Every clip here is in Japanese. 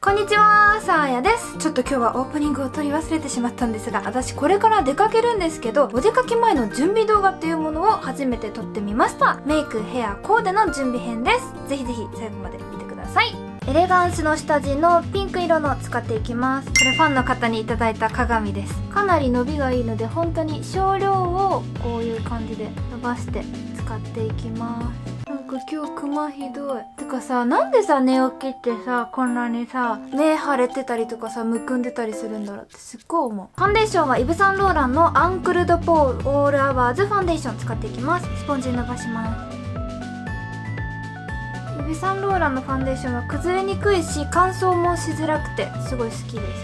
こんにちは、さあやです。ちょっと今日はオープニングを撮り忘れてしまったんですが、私これから出かけるんですけど、お出かけ前の準備動画っていうものを初めて撮ってみました。メイク、ヘア、コーデの準備編です。ぜひぜひ最後まで見てください。エレガンスの下地のピンク色の使っていきます。これファンの方にいただいた鏡です。かなり伸びがいいので、本当に少量をこういう感じで伸ばして使っていきます。なんか今日クマひどい。てかさ、なんでさ、寝起きってさ、こんなにさ、目腫れてたりとかさ、むくんでたりするんだろうってすっごい思う。ファンデーションはイヴ・サンローランのアンクルドポールオールアワーズファンデーション使っていきます。スポンジに伸ばします。イヴ・サンローランのファンデーションは崩れにくいし、乾燥もしづらくてすごい好きです。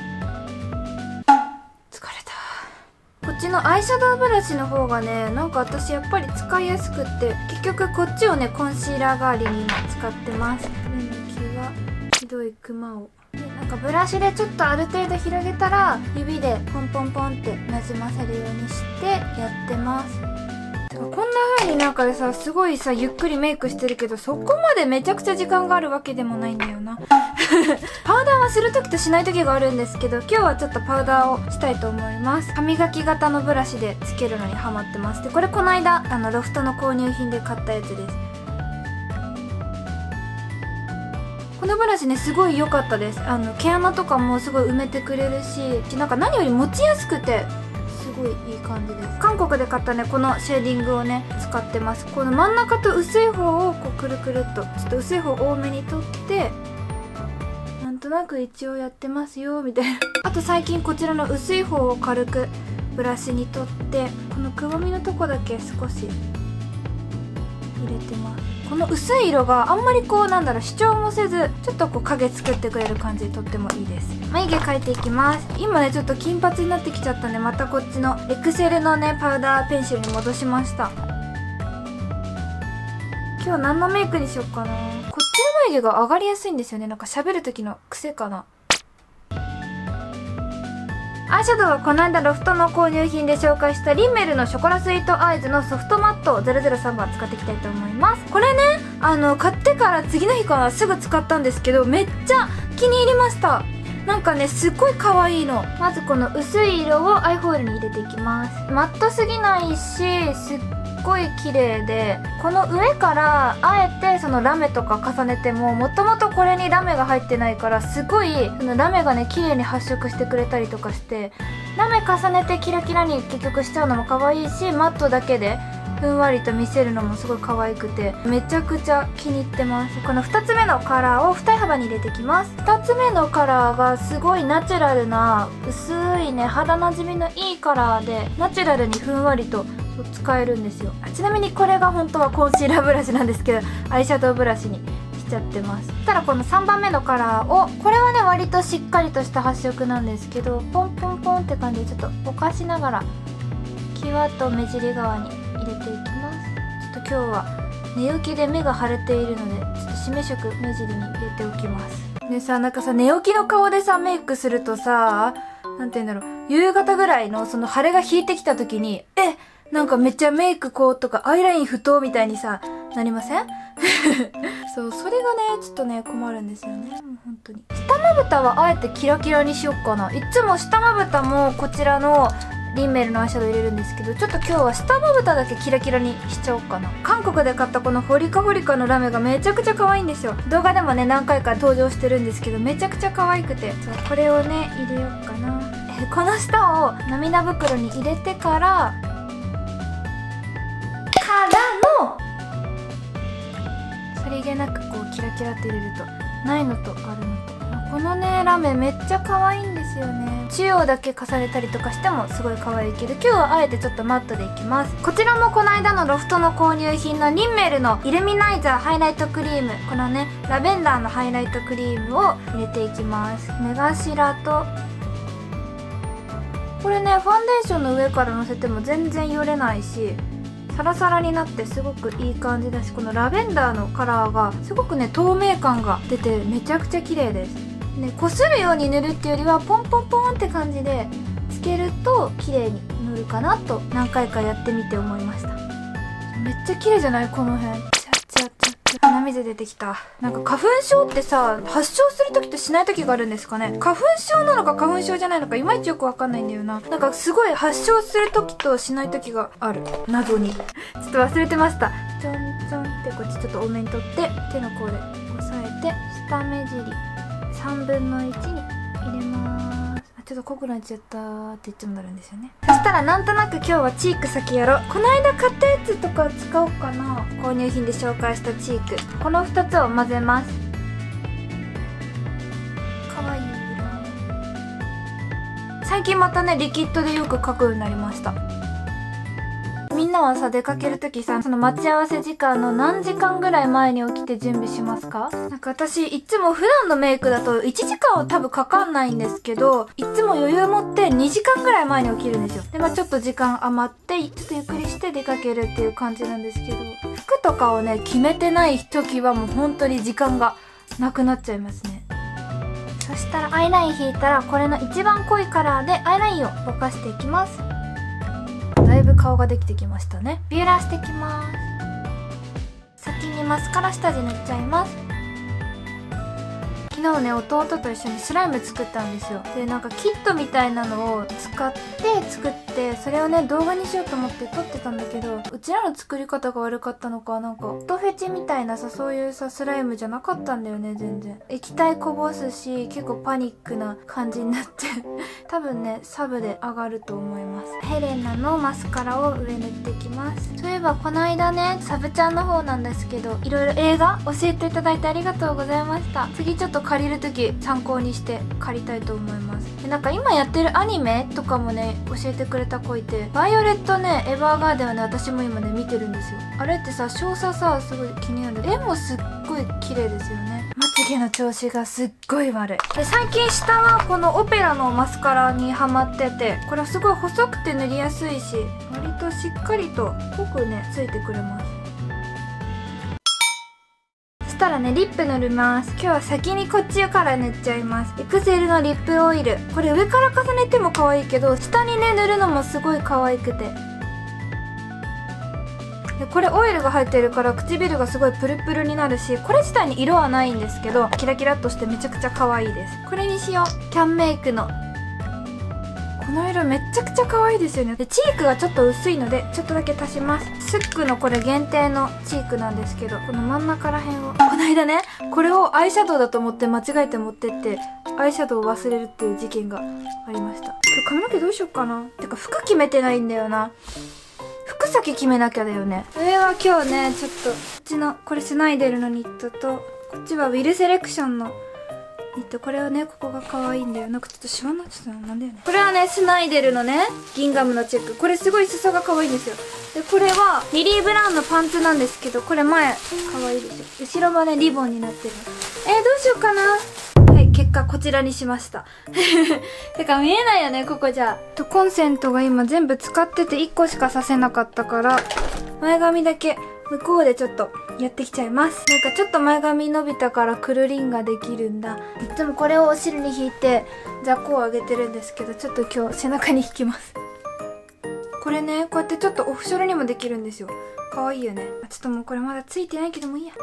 こっちのアイシャドウブラシの方がね、なんか私やっぱり使いやすくって、結局こっちをねコンシーラー代わりに今使ってます。目の際はひどいクマをで、なんかブラシでちょっとある程度広げたら指でポンポンポンってなじませるようにしてやってます。こんな風になんかでさ、すごいさゆっくりメイクしてるけど、そこまでめちゃくちゃ時間があるわけでもないんだよな。パウダーはする時としない時があるんですけど、今日はちょっとパウダーをしたいと思います。歯磨き型のブラシでつけるのにハマってます。でこれこの間ロフトの購入品で買ったやつです。このブラシねすごい良かったです。毛穴とかもすごい埋めてくれるし、なんか何より持ちやすくてすごいいい感じです。韓国で買ったねこのシェーディングをね使ってます。この真ん中と薄い方をこうくるくるっとちょっと薄い方多めに取って、なんとなく一応やってますよみたいな。あと最近こちらの薄い方を軽くブラシに取って、このくぼみのとこだけ少し入れてます。この薄い色があんまりこうなんだろう主張もせず、ちょっとこう影作ってくれる感じでとってもいいです。眉毛描いていきます。今ねちょっと金髪になってきちゃったんで、またこっちのエクセルのねパウダーペンシルに戻しました。今日何のメイクにしよっかな。こっちの眉毛が上がりやすいんですよね。なんか喋る時の癖かな。アイシャドウはこの間ロフトの購入品で紹介したリンメルのショコラスイートアイズのソフトマット003番使っていきたいと思います。これね買ってから次の日かなすぐ使ったんですけど、めっちゃ気に入りました。なんかねすっごい可愛いの。まずこの薄い色をアイホールに入れていきます。マットすぎないしすっごい綺麗で、この上からあえてそのラメとか重ねても、もともとこれにラメが入ってないから、すごいそのラメがね綺麗に発色してくれたりとかして、ラメ重ねてキラキラに結局しちゃうのも可愛いし、マットだけでふんわりと見せるのもすごい可愛くて、めちゃくちゃ気に入ってます。この2つ目のカラーを二重幅に入れていきます。2つ目のカラーがすごいナチュラルな薄いね肌なじみのいいカラーで、ナチュラルにふんわりと使えるんですよ。ちなみにこれが本当はコンシーラーブラシなんですけど、アイシャドウブラシにしちゃってます。そしたらこの3番目のカラーを、これはね割としっかりとした発色なんですけど、ポンポンポンって感じでちょっとぼかしながら際と目尻側に入れていきます。ちょっと今日は寝起きで目が腫れているので、ちょっと締め色目尻に入れておきます。でさ、なんかさ寝起きの顔でさメイクするとさ、なんて言うんだろう、夕方ぐらいのその腫れが引いてきた時になんかめっちゃメイクこうとかアイライン不当みたいにさなりません？そう、それがねちょっとね困るんですよね。もう本当に下まぶたはあえてキラキラにしよっかな。いつも下まぶたもこちらのリンメルのアイシャドウ入れるんですけど、ちょっと今日は下まぶただけキラキラにしちゃおうかな。韓国で買ったこのホリカホリカのラメがめちゃくちゃ可愛いんですよ。動画でもね何回か登場してるんですけど、めちゃくちゃ可愛くて、そうこれをね入れようかな。この下を涙袋に入れてからのさりげなくこうキラキラって入れるとないのとあるのと、このねラメめっちゃ可愛いんですよね。中央だけ重ねたりとかしてもすごい可愛いけど、今日はあえてちょっとマットでいきます。こちらもこの間のロフトの購入品のリンメルのイルミナイザーハイライトクリーム、このねラベンダーのハイライトクリームを入れていきます。目頭とこれねファンデーションの上からのせても全然よれないし、サラサラになってすごくいい感じだし、このラベンダーのカラーがすごくね透明感が出てめちゃくちゃ綺麗ですね。こするように塗るっていうよりはポンポンポンって感じでつけると綺麗に塗るかなと何回かやってみて思いました。めっちゃ綺麗じゃないこの辺。チャチャチャチャ鼻水出てきた。なんか花粉症ってさ、発症する時としない時があるんですかね。花粉症なのか花粉症じゃないのかいまいちよくわかんないんだよな。なんかすごい発症する時としない時がある。謎に。ちょっと忘れてました。ちょんちょんってこっちちょっと多めに取って、手の甲で押さえて、下目尻3分の1に入れます。ちょっと濃くなっちゃったーっていつもなるんですよね。そしたらなんとなく今日はチーク先やろう。この間買ったやつとか使おうかな。購入品で紹介したチーク、この2つを混ぜます。かわいい色。最近またねリキッドでよく描くようになりました。みんなはさ、出かけるときさ、その待ち合わせ時間の何時間ぐらい前に起きて準備しますか？なんか私、いつも普段のメイクだと1時間は多分かかんないんですけど、いつも余裕持って2時間ぐらい前に起きるんですよ。で、ちょっと時間余って、ちょっとゆっくりして出かけるっていう感じなんですけど、服とかをね、決めてない時はもう本当に時間がなくなっちゃいますね。そしたらアイライン引いたら、これの一番濃いカラーでアイラインをぼかしていきます。だいぶ顔ができてきましたね。ビューラーしていきます。先にマスカラ下地塗っちゃいます。昨日ね、弟と一緒にスライム作ったんですよ。で、なんかキットみたいなのを使って作って、それをね、動画にしようと思って撮ってたんだけど、うちらの作り方が悪かったのか、なんか、音フェチみたいなさ、そういうさ、スライムじゃなかったんだよね、全然。液体こぼすし、結構パニックな感じになって、多分ね、サブで上がると思います。ヘレナのマスカラを上塗っていきます。そういえば、この間ね、サブちゃんの方なんですけど、いろいろ映画教えていただいてありがとうございました。次ちょっと借りるとき参考にして借りたいと思います。で、なんか今やってるアニメとかもね教えてくれた子いて、バイオレットね、エヴァーガーデンはね、私も今ね見てるんですよ。あれってさ、少佐さ、すごい気になる。絵もすっごい綺麗ですよね。まつげの調子がすっごい悪い。で、最近下はこのオペラのマスカラにハマってて、これはすごい細くて塗りやすいし、割としっかりと濃くねついてくれます。そしたらね、リップ塗ります。今日は先にこっちから塗っちゃいます。エクセルのリップオイル。これ上から重ねても可愛いけど、下にね塗るのもすごい可愛くて。で、これオイルが入ってるから唇がすごいプルプルになるし、これ自体に色はないんですけど、キラキラっとしてめちゃくちゃ可愛いです。これにしよう。キャンメイクのこの色めっちゃくちゃ可愛いですよね。で、チークがちょっと薄いのでちょっとだけ足します。スックのこれ限定のチークなんですけど、この真ん中ら辺を、この間ね、これをアイシャドウだと思って間違えて持ってってアイシャドウを忘れるっていう事件がありました。今日髪の毛どうしよっかな。てか服決めてないんだよな。服先決めなきゃだよね。上は今日ね、ちょっとこっちのこれスナイデルのニットと、こっちはウィルセレクションのニット。これはね、ここが可愛いんだよ。なんかちょっとシワになっちゃったのなんだよね。これはね、スナイデルのね、ギンガムのチェック。これすごい裾が可愛いんですよ。で、これはリリー・ブラウンのパンツなんですけど、これ前可愛いでしょ。後ろはね、リボンになってる。どうしようかな。はい、結果こちらにしました。てか見えないよね、ここじゃ。コンセントが今全部使ってて1個しかさせなかったから、前髪だけ向こうでちょっとやってきちゃいます。なんかちょっと前髪伸びたからくるりんができるんだ。いつもこれをお尻に引いてザコを上げてるんですけど、ちょっと今日背中に引きます。これね、こうやってちょっとオフショルにもできるんですよ。かわいいよね。ちょっともうこれまだついてないけどもいいや。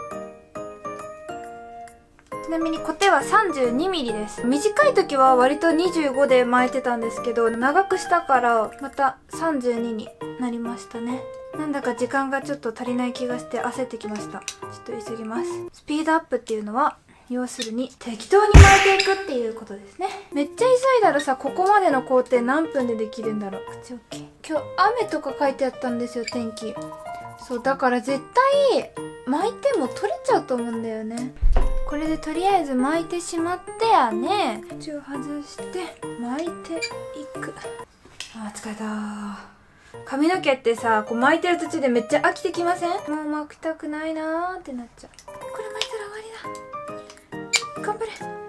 ちなみにコテは 32mm です。短い時は割と25で巻いてたんですけど、長くしたからまた32になりましたね。なんだか時間がちょっと足りない気がして焦ってきました。ちょっと急ぎます。スピードアップっていうのは、要するに適当に巻いていくっていうことですね。めっちゃ急いだらさ、ここまでの工程何分でできるんだろう。口 OK。今日雨とか書いてあったんですよ、天気。そう、だから絶対巻いても取れちゃうと思うんだよね。これでとりあえず巻いてしまってやね。口を外して巻いていく。疲れた。髪の毛ってさ、こう巻いてる途中でめっちゃ飽きてきません？もう巻きたくないなーってなっちゃう。これ巻いたら終わりだ。頑張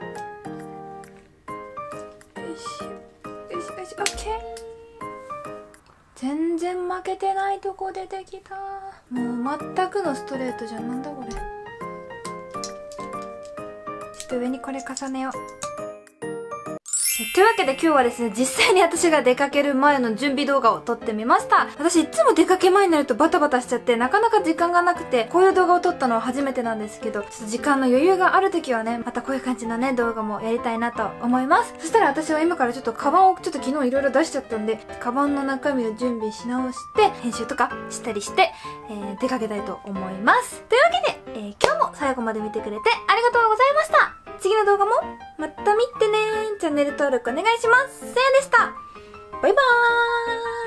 れ。よしよしよし、オッケー。全然負けてないとこ出てきた。もう全くのストレートじゃん。なんだこれ。ちょっと上にこれ重ねよう。 というわけで今日はですね、実際に私が出かける前の準備動画を撮ってみました。私いつも出かけ前になるとバタバタしちゃって、なかなか時間がなくて、こういう動画を撮ったのは初めてなんですけど、ちょっと時間の余裕がある時はね、またこういう感じのね、動画もやりたいなと思います。そしたら私は今からちょっとカバンをちょっと昨日いろいろ出しちゃったんで、カバンの中身を準備し直して、編集とかしたりして、出かけたいと思います。というわけで、今日も最後まで見てくれてありがとうございました。次の動画もまた見てね。チャンネル登録お願いします。せやでした。バイバーイ。